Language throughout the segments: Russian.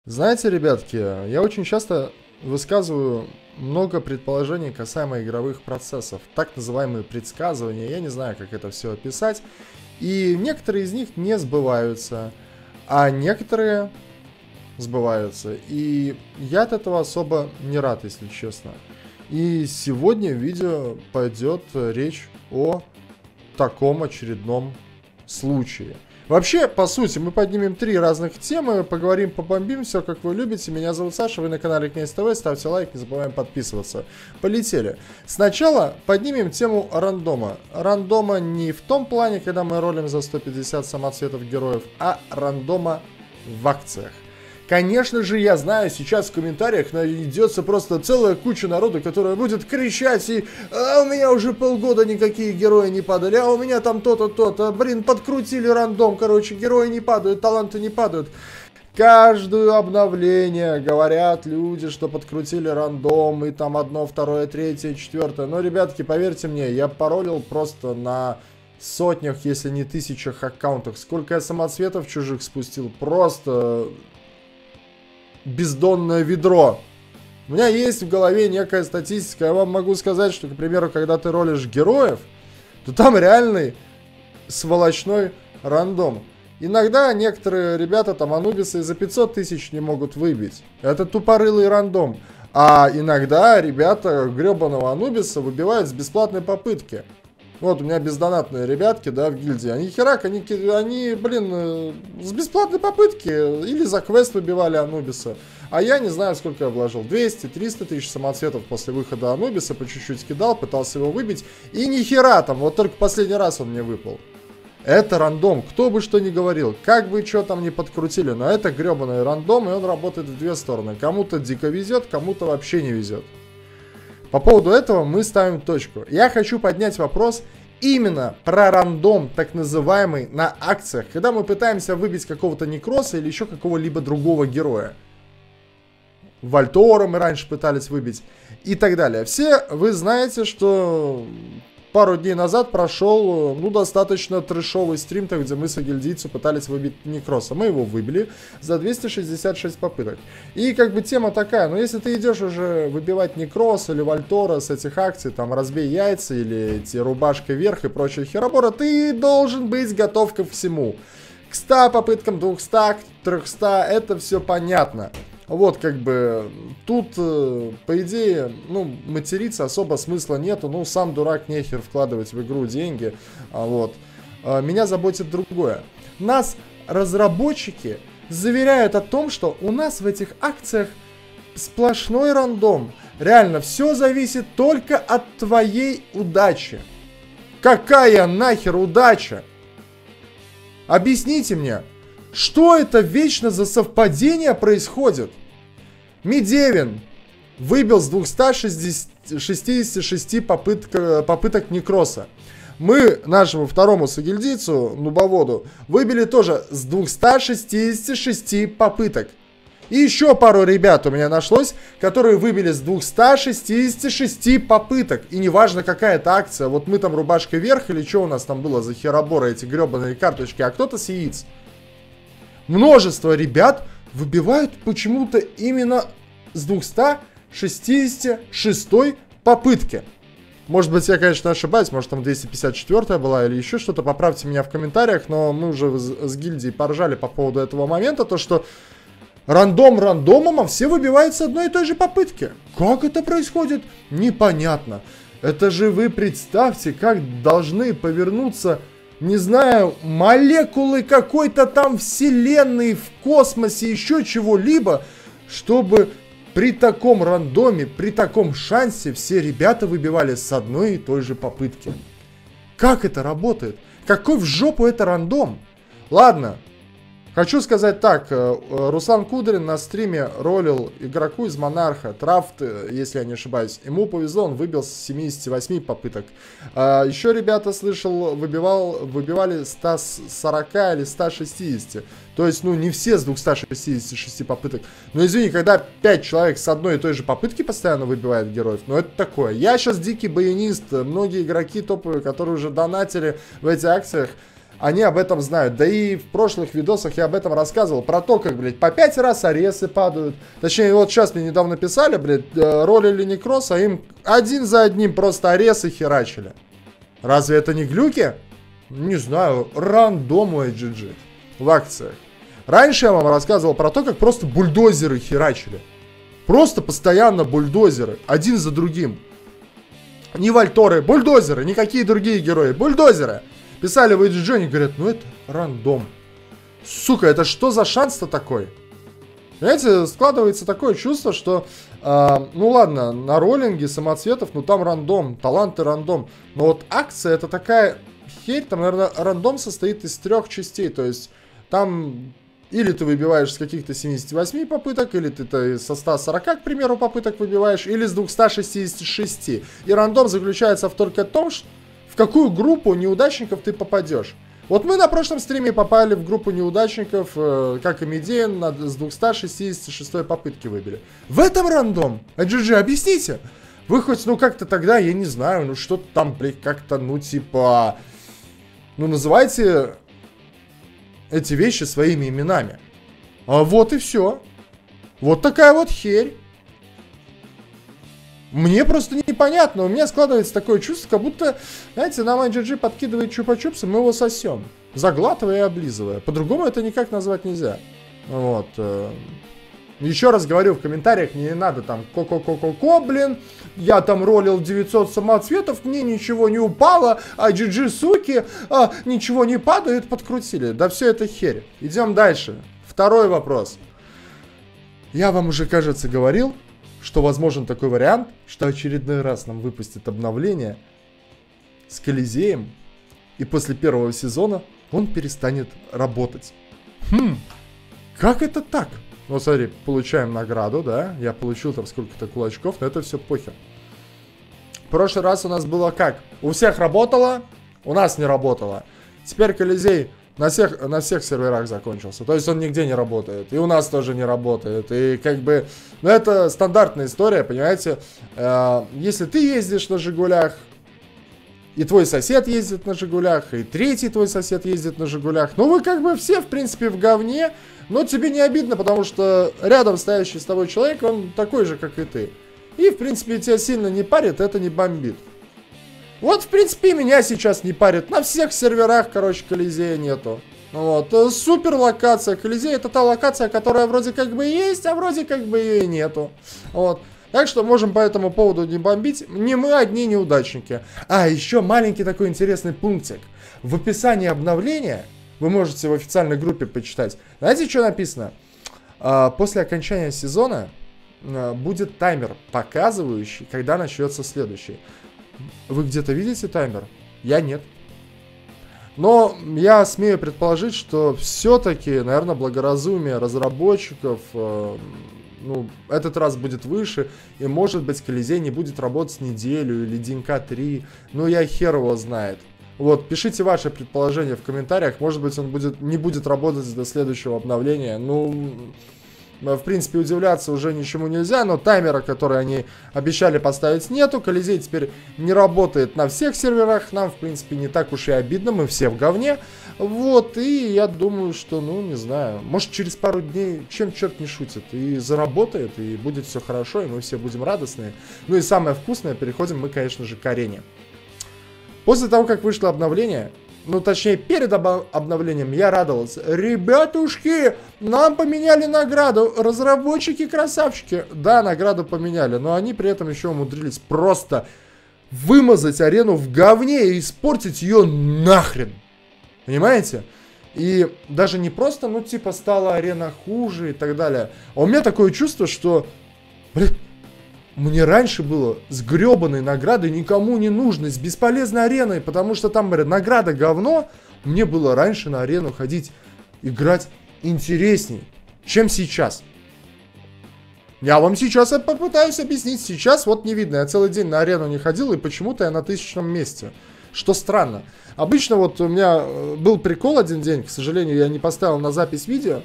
Знаете, ребятки, я очень часто высказываю много предположений касаемо игровых процессов, так называемые предсказывания, я не знаю, как это все описать, и некоторые из них не сбываются, а некоторые сбываются, и я от этого особо не рад, если честно. И сегодня в видео пойдет речь о таком очередном случае. Вообще, по сути, мы поднимем три разных темы, поговорим, побомбим, все как вы любите. Меня зовут Саша, вы на канале Князь ТВ, ставьте лайк, не забываем подписываться. Полетели. Сначала поднимем тему рандома. Рандома не в том плане, когда мы ролим за 150 самоцветов героев, а рандома в акциях. Конечно же, я знаю, сейчас в комментариях найдется просто целая куча народу, которая будет кричать и «А у меня уже полгода никакие герои не падали, а у меня там то-то, то-то, блин, подкрутили рандом, короче, герои не падают, таланты не падают». Каждое обновление говорят люди, что подкрутили рандом, и там одно, второе, третье, четвертое. Но, ребятки, поверьте мне, я паролил просто на сотнях, если не тысячах аккаунтах. Сколько я самоцветов чужих спустил, просто... бездонное ведро. У меня есть в голове некая статистика. Я вам могу сказать, что, к примеру, когда ты ролишь героев, то там реальный сволочной рандом. Иногда некоторые ребята, там, анубисы, за 500 тысяч не могут выбить. Это тупорылый рандом. А иногда ребята гребаного анубиса выбивают с бесплатной попытки. Вот у меня бездонатные ребятки, да, в гильдии. Они херак, они, блин, с бесплатной попытки или за квест выбивали анубиса. А я не знаю, сколько я вложил. 200-300 тысяч самоцветов после выхода анубиса, по чуть-чуть кидал, пытался его выбить. И ни хера там, вот только последний раз он мне выпал. Это рандом, кто бы что ни говорил, как бы что там ни подкрутили, но это гребаный рандом, и он работает в две стороны. Кому-то дико везет, кому-то вообще не везет. По поводу этого мы ставим точку. Я хочу поднять вопрос именно про рандом, так называемый, на акциях, когда мы пытаемся выбить какого-то некроса или еще какого-либо другого героя. Вальтора мы раньше пытались выбить и так далее. Все вы знаете, что пару дней назад прошел, ну, достаточно трэшовый стрим, где мы с агильдийцем пытались выбить некроса. Мы его выбили за 266 попыток. И как бы тема такая, но если ты идешь уже выбивать некрос или вальтора с этих акций, там, разбей яйца или эти рубашка вверх и прочие херобора, ты должен быть готов ко всему. К 100 попыткам, 200, 300, это все понятно. Вот, как бы, тут, по идее, ну, материться особо смысла нету, ну, сам дурак, нехер вкладывать в игру деньги, вот. Меня заботит другое. Нас разработчики заверяют о том, что у нас в этих акциях сплошной рандом. Реально, все зависит только от твоей удачи. Какая нахер удача? Попытки мне. Что это вечно за совпадение происходит? Медевин выбил с 266 попыток некроса. Мы нашему второму сагильдийцу, нубоводу, выбили тоже с 266 попыток. И еще пару ребят у меня нашлось, которые выбили с 266 попыток. И неважно, какая это акция. Вот мы там рубашка вверх или что у нас там было за хероборы, эти гребаные карточки, а кто-то с яиц. Множество ребят выбивают почему-то именно с 266 попытки. Может быть, я, конечно, ошибаюсь, может, там 254 была или еще что-то. Поправьте меня в комментариях, но мы уже с гильдией поржали по поводу этого момента, то что рандом рандомом, а все выбивают с одной и той же попытки. Как это происходит? Непонятно. Это же вы представьте, как должны повернуться... не знаю, молекулы какой-то там вселенной в космосе, еще чего-либо, чтобы при таком рандоме, при таком шансе все ребята выбивали с одной и той же попытки. Как это работает? Какой в жопу это рандом? Ладно. Хочу сказать так, Руслан Кудрин на стриме ролил игроку из Монарха, Трафт, если я не ошибаюсь. Ему повезло, он выбил с 78 попыток. Еще ребята, слышал, выбивали 140 или 160. То есть, ну, не все с 266 попыток. Но извини, когда 5 человек с одной и той же попытки постоянно выбивают героев, ну это такое. Я сейчас дикий баянист, многие игроки топовые, которые уже донатили в этих акциях, они об этом знают. Да и в прошлых видосах я об этом рассказывал. Про то, как, блядь, по 5 раз аресы падают. Точнее, вот сейчас мне недавно писали, блядь, ролили Некрос, а им один за одним просто аресы херачили. Разве это не глюки? Не знаю, рандом у IGG в акциях. Раньше я вам рассказывал про то, как просто бульдозеры херачили. Просто постоянно бульдозеры, один за другим. Не вальторы, бульдозеры, никакие другие герои, бульдозеры. Писали в IGG, они говорят, ну это рандом. Сука, это что за шанс-то такой? Понимаете, складывается такое чувство, что, ну ладно, на роллинге самоцветов, ну там рандом, таланты рандом. Но вот акция это такая херь, там, наверное, рандом состоит из 3 частей. То есть там или ты выбиваешь с каких-то 78 попыток, или ты со 140, к примеру, попыток выбиваешь, или с 266. И рандом заключается только в том, в какую группу неудачников ты попадешь. Вот мы на прошлом стриме попали в группу неудачников, как и Медиан, с 266 попытки выбили. В этом рандом? IGG, объясните. Вы хоть, ну как-то тогда, я не знаю, ну что-то там, блядь, как-то, ну типа... Ну называйте эти вещи своими именами. А вот и все. Вот такая вот херь. Мне просто непонятно. У меня складывается такое чувство, как будто, знаете, нам IGG подкидывает чупа-чупс, и мы его сосем. Заглатывая и облизывая. По-другому это никак назвать нельзя. Вот. Еще раз говорю в комментариях, не надо там ко-ко-ко-ко-ко, блин. Я там ролил 900 самоцветов, мне ничего не упало. IGG, суки, ничего не падает, подкрутили. Да все это херь. Идем дальше. Второй вопрос. Я вам уже, кажется, говорил, что возможен такой вариант, что очередной раз нам выпустят обновление с Колизеем, и после первого сезона он перестанет работать. Как это так? Ну, смотри, получаем награду, да? Я получил там сколько-то кулачков, но это все похер. В прошлый раз у нас было как? У всех работало, у нас не работало. Теперь Колизей на всех серверах закончился. То есть он нигде не работает. И у нас тоже не работает. И как бы... Ну, это стандартная история, понимаете? Если ты ездишь на Жигулях, и твой сосед ездит на Жигулях, и третий твой сосед ездит на Жигулях. Ну, вы как бы все, в принципе, в говне. Но тебе не обидно, потому что рядом стоящий с тобой человек, он такой же, как и ты. И, в принципе, тебя сильно не парит, это не бомбит. Вот, в принципе, меня сейчас не парит. На всех серверах, короче, Колизея нету. Вот. Супер локация. Колизей — это та локация, которая вроде как бы есть, а вроде как бы ее и нету. Вот. Так что можем по этому поводу не бомбить. Не мы одни неудачники. А, еще маленький такой интересный пунктик. В описании обновления, вы можете в официальной группе почитать. Знаете, что написано? После окончания сезона будет таймер, показывающий, когда начнется следующий. Вы где-то видите таймер? Я нет. Но я смею предположить, что все-таки, наверное, благоразумие разработчиков, ну, этот раз будет выше, и, может быть, Колизей не будет работать неделю или денька 3, ну, я хер его знает. Вот, пишите ваши предположения в комментариях, может быть, он не будет работать до следующего обновления, ну... В принципе, удивляться уже ничему нельзя, но таймера, который они обещали поставить, нету. Колизей теперь не работает на всех серверах. Нам, в принципе, не так уж и обидно, мы все в говне. Вот, и я думаю, что, ну, не знаю, может, через пару дней, чем черт не шутит, и заработает, и будет все хорошо, и мы все будем радостные. Ну и самое вкусное, переходим мы, конечно же, к арене. После того, как вышло обновление... Ну, точнее, перед обновлением я радовался. Ребятушки, нам поменяли награду. Разработчики красавчики. Да, награду поменяли, но они при этом еще умудрились просто вымазать арену в говне и испортить ее нахрен. Понимаете? И даже не просто, ну, типа, стала арена хуже и так далее. А у меня такое чувство, что... Блин, мне раньше было с гребаной наградой никому не нужно, с бесполезной ареной, потому что там, говорят, награда говно. Мне было раньше на арену ходить, играть интересней, чем сейчас. Я вам сейчас попытаюсь объяснить. Сейчас вот не видно, я целый день на арену не ходил, и почему-то я на 1000-м месте. Что странно. Обычно вот у меня был прикол один день, к сожалению, я не поставил на запись видео.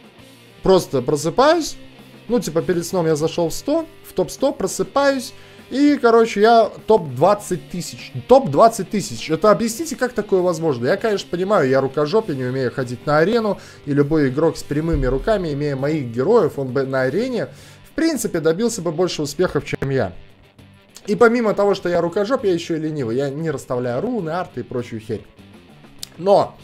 Просто просыпаюсь. Ну, типа, перед сном я зашел в топ-100, просыпаюсь, И, короче, я топ-20 тысяч. Топ-20 тысяч. Это объясните, как такое возможно? Я, конечно, понимаю, я рукожоп, я не умею ходить на арену. И любой игрок с прямыми руками, имея моих героев, он бы на арене, в принципе, добился бы больше успехов, чем я. И помимо того, что я рукожоп, я еще и ленивый. Я не расставляю руны, арты и прочую херь. Но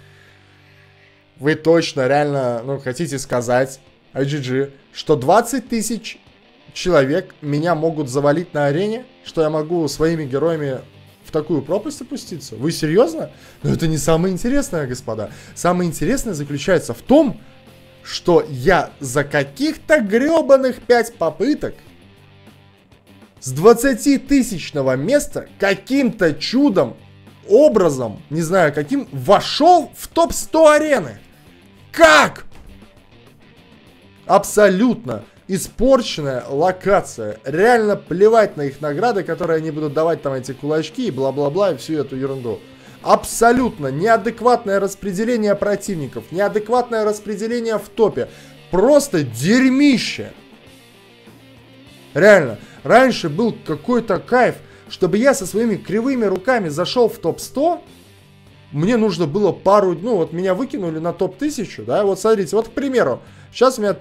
вы точно, реально, ну, хотите сказать, IGG, что 20 тысяч человек меня могут завалить на арене, что я могу своими героями в такую пропасть опуститься? Вы серьезно? Но это не самое интересное, господа. Самое интересное заключается в том, что я за каких-то гребаных 5 попыток с 20-тысячного места каким-то чудом, образом, не знаю каким, вошел в топ-100 арены. Как? Абсолютно испорченная локация. Реально плевать на их награды, которые они будут давать, там эти кулачки и бла-бла-бла и всю эту ерунду. Абсолютно неадекватное распределение противников, неадекватное распределение в топе. Просто дерьмище. Реально, раньше был какой-то кайф, чтобы я со своими кривыми руками зашел в топ-100. Мне нужно было пару, ну вот меня выкинули на топ-1000, да, вот смотрите, вот к примеру, сейчас у меня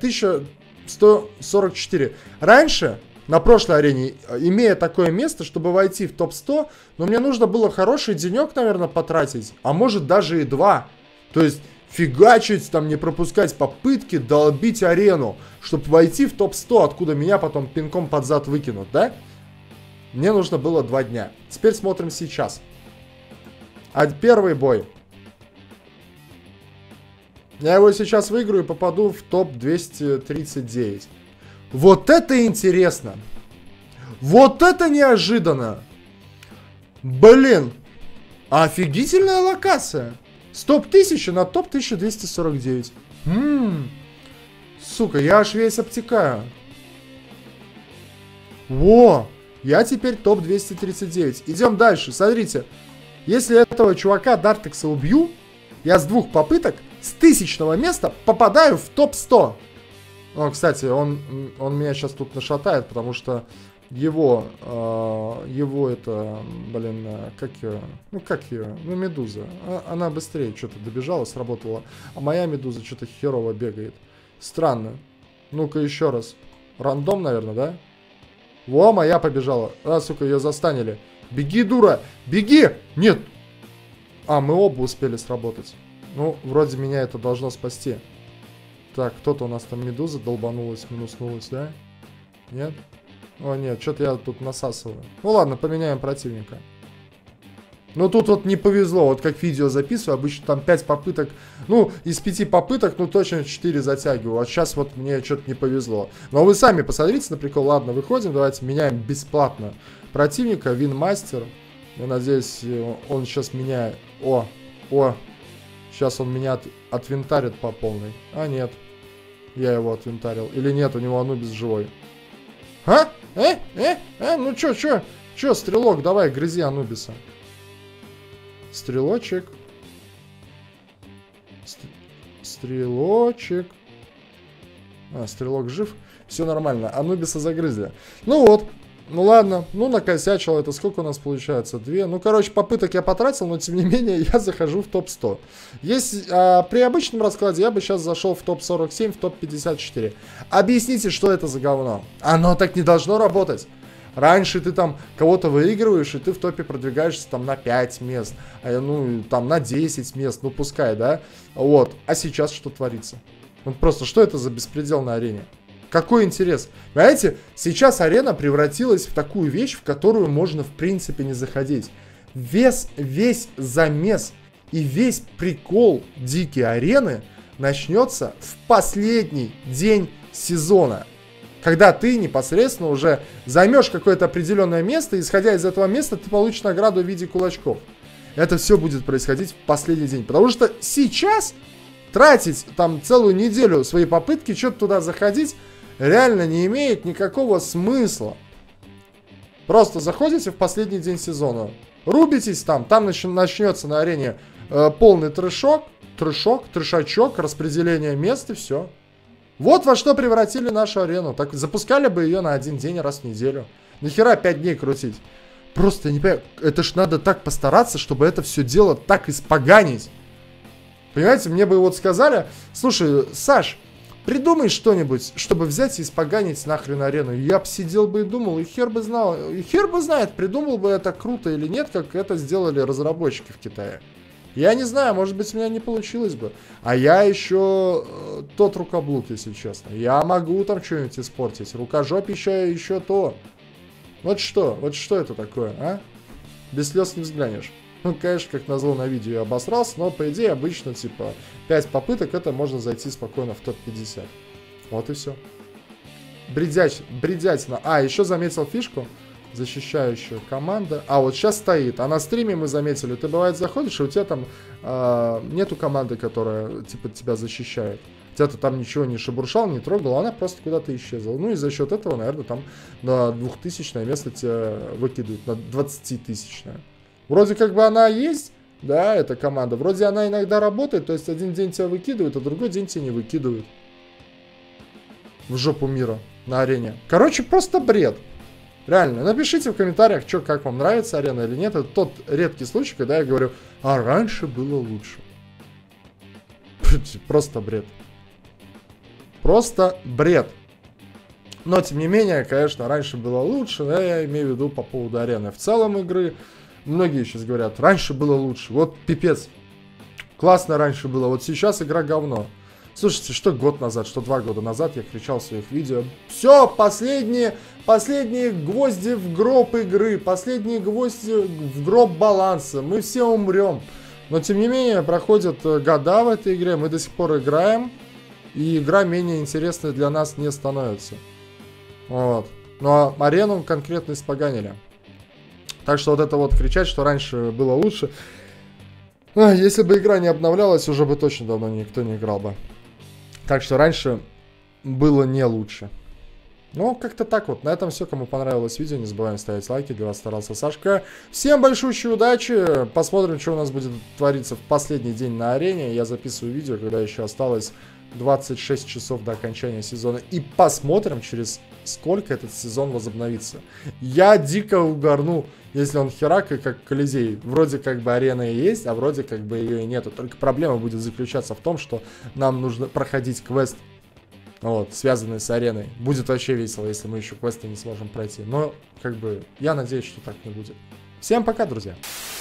1144. Раньше, на прошлой арене, имея такое место, чтобы войти в топ-100, но мне нужно было хороший денек, наверное, потратить, а может даже и 2. То есть фигачить, там не пропускать попытки, долбить арену, чтобы войти в топ-100, откуда меня потом пинком под зад выкинут, да? Мне нужно было 2 дня. Теперь смотрим сейчас. Первый бой. Я его сейчас выиграю и попаду в топ-239. Вот это интересно. Вот это неожиданно. Блин. Офигительная локация. С топ-1000 на топ-1249. Сука, я аж весь обтекаю. Во. Я теперь топ-239. Идем дальше. Смотрите. Если этого чувака Дартекса убью, я с 2 попыток с 1000-го места попадаю в топ-100. Ну, кстати, он меня сейчас тут нашатает, потому что его это, блин, как ее, ну, Медуза. Она быстрее что-то добежала, сработала. А моя Медуза что-то херово бегает. Странно. Ну-ка еще раз. Рандом, наверное, да? Во, моя побежала. А, сука, ее застанили. Беги, дура! Беги! Нет! А, мы оба успели сработать. Ну, вроде меня это должно спасти. Так, кто-то у нас там Медуза долбанулась, минуснулась, да? Нет? О, нет, что-то я тут насасываю. Ну ладно, поменяем противника. Ну тут вот не повезло, вот как видео записываю, обычно там 5 попыток, ну из 5 попыток, ну точно 4 затягиваю, а сейчас вот мне что-то не повезло. Но вы сами посмотрите на прикол, ладно, выходим, давайте меняем бесплатно противника, Винмастер. Я надеюсь, он сейчас меня, сейчас он меня отвинтарит по полной. А нет, я его отвинтарил, или нет, у него Анубис живой. А? Ну чё, стрелок, давай, грызи Анубиса. Стрелочек. Стрелочек. А, стрелок жив. Все нормально. Анубиса загрызли. Ну вот. Ну ладно. Ну накосячил это. Сколько у нас получается? 2. Ну короче, попыток я потратил, но тем не менее я захожу в топ-100. При обычном раскладе я бы сейчас зашел в топ-47, в топ-54. Объясните, что это за говно. Оно так не должно работать. Раньше ты там кого-то выигрываешь, и ты в топе продвигаешься там на 5 мест, ну там на 10 мест, ну пускай, да? Вот. А сейчас что творится? Вот просто, что это за беспредел на арене? Какой интерес? Понимаете, сейчас арена превратилась в такую вещь, в которую можно в принципе не заходить. Весь замес и весь прикол дикой арены начнется в последний день сезона. Когда ты непосредственно уже займешь какое-то определенное место, и исходя из этого места ты получишь награду в виде кулачков. Это все будет происходить в последний день. Потому что сейчас тратить там целую неделю свои попытки, что-то туда заходить, реально не имеет никакого смысла. Просто заходите в последний день сезона, рубитесь там начнется на арене полный трешачок, распределение мест и все. Вот во что превратили нашу арену. Так запускали бы ее на один день раз в неделю. Нахера 5 дней крутить? Просто я не понимаю, это ж надо так постараться, чтобы это все дело так испоганить. Понимаете, мне бы вот сказали, слушай, Саш, придумай что-нибудь, чтобы взять и испоганить нахрен арену. Я бы сидел бы и думал, и хер бы знал, и хер бы знает, придумал бы это круто или нет, как это сделали разработчики в Китае. Я не знаю, может быть, у меня не получилось бы. А я еще тот рукоблук, если честно. Я могу там что-нибудь испортить. Рукожоп еще то. Вот что это такое, а? Без слез не взглянешь. Ну, конечно, как назло на видео я обосрался, но, по идее, обычно, типа, 5 попыток, это можно зайти спокойно в топ-50. Вот и все. Бредятина. А, еще заметил фишку. Защищающая команда. А, вот сейчас стоит. А на стриме мы заметили, ты, бывает, заходишь, и у тебя там нету команды, которая, типа, тебя защищает. Тебя-то там ничего не шебуршал, не трогал, она просто куда-то исчезла. Ну и за счет этого, наверное, там на 2000-е место тебя выкидывают, на 20-тысячное. Вроде как бы она есть, да, эта команда. Вроде она иногда работает, то есть один день тебя выкидывают, а другой день тебя не выкидывают. В жопу мира на арене. Короче, просто бред. Реально, напишите в комментариях, что, как вам нравится арена или нет. Это тот редкий случай, когда я говорю, а раньше было лучше. Просто бред. Просто бред. Но, тем не менее, конечно, раньше было лучше, да, я имею в виду по поводу арены. В целом игры, многие сейчас говорят, раньше было лучше. Вот пипец. Классно раньше было, вот сейчас игра говно. Слушайте, что год назад, что 2 года назад я кричал в своих видео. Все, последние гвозди в гроб игры, последние гвозди в гроб баланса. Мы все умрем. Но, тем не менее, проходят года в этой игре, мы до сих пор играем. И игра менее интересной для нас не становится. Вот. Но арену конкретно испоганили. Так что вот это вот кричать, что раньше было лучше. Если бы игра не обновлялась, уже бы точно давно никто не играл бы. Так что раньше было не лучше. Ну, как-то так вот. На этом все. Кому понравилось видео, не забываем ставить лайки. Для вас старался Сашка. Всем большущей удачи. Посмотрим, что у нас будет твориться в последний день на арене. Я записываю видео, когда еще осталось 26 часов до окончания сезона. И посмотрим, через сколько этот сезон возобновится. Я дико угорну, если он херак и как Колизей. Вроде как бы арена и есть, а вроде как бы ее и нету. Только проблема будет заключаться в том, что нам нужно проходить квест, вот, связанный с ареной. Будет вообще весело, если мы еще квесты не сможем пройти. Но, как бы, я надеюсь, что так не будет. Всем пока, друзья!